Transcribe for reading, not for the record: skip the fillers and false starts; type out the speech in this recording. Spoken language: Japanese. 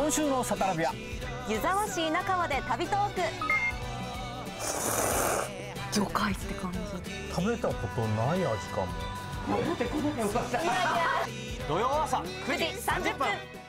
今週のサタラビア、 湯沢市稲川で旅トーク。魚介って感じ。 食べたことない味かも。 土曜朝 9時 9時30分。